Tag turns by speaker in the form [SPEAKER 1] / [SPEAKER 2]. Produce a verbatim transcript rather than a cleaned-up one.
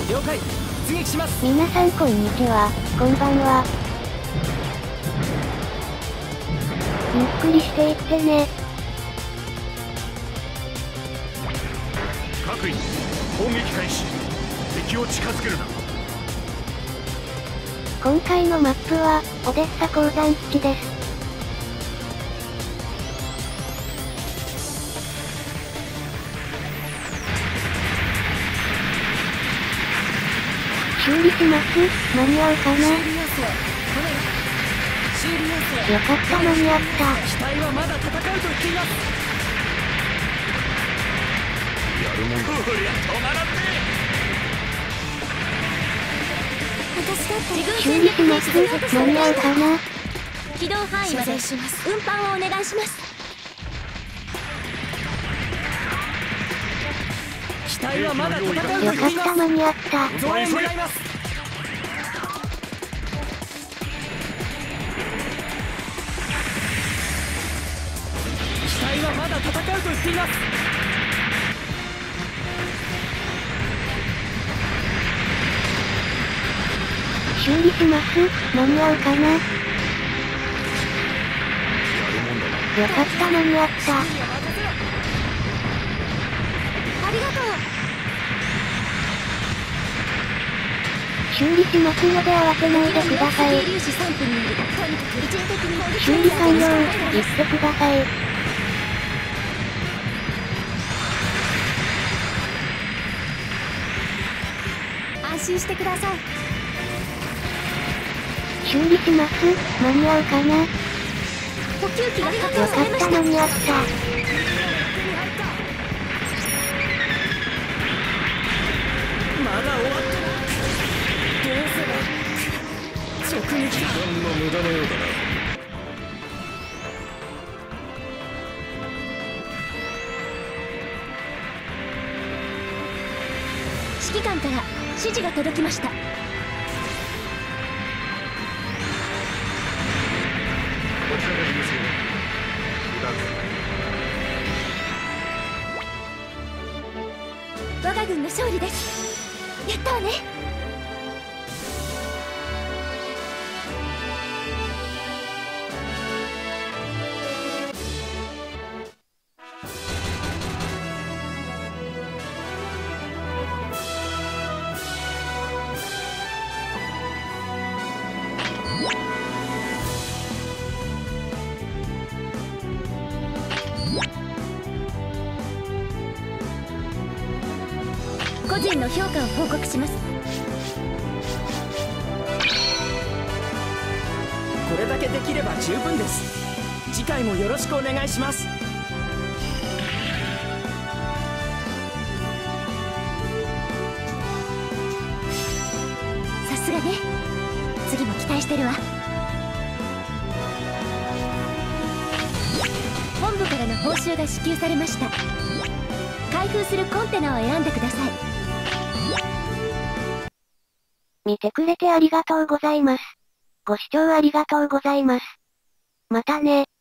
[SPEAKER 1] 了解。出撃します。
[SPEAKER 2] 皆さんこんにちは、こんばんは。ゆっくりしていってね。
[SPEAKER 3] 各員、攻撃開始。敵を近づけるな。
[SPEAKER 2] 今回のマップは、オデッサ鉱山基地です。修理します。間に合うかな。よかった、間に合った。
[SPEAKER 1] 機体はまだ戦うと言っています。
[SPEAKER 3] やるもんだ。こりゃ止まらんね。
[SPEAKER 2] 修理します。間に合うかな。
[SPEAKER 4] 軌道範囲まで運搬をお願いします。
[SPEAKER 1] 機体はまだ戦うと言っています。
[SPEAKER 2] よかった、間に合った。
[SPEAKER 1] 増援願います。機体はまだ戦うと言っています。
[SPEAKER 2] 修理します。間に合うかな。よかった、間に合った。
[SPEAKER 4] ありがとう。
[SPEAKER 2] 修理しますので慌てないでください。
[SPEAKER 4] 粒子さんぷんによるとにかく一時的に
[SPEAKER 2] 修理完了、言ってください。
[SPEAKER 4] 安心してください。
[SPEAKER 2] 修理します。間に合うかな。
[SPEAKER 4] 補給機が確
[SPEAKER 2] よかった、
[SPEAKER 4] 保されました。
[SPEAKER 2] 間に合った。
[SPEAKER 1] まだ終わってない。どうせば直撃だ。
[SPEAKER 3] 時間の無駄のようだな。
[SPEAKER 4] 指揮官から指示が届きました。
[SPEAKER 3] こちらが優勢だ。
[SPEAKER 4] 我が軍の勝利です。やったわね。個人の評価を報告します。
[SPEAKER 1] これだけできれば十分です。次回もよろしくお願いします。
[SPEAKER 4] さすがね。次も期待してるわ。本部からの報酬が支給されました。開封するコンテナを選んでください。
[SPEAKER 2] 見てくれてありがとうございます。ご視聴ありがとうございます。またね。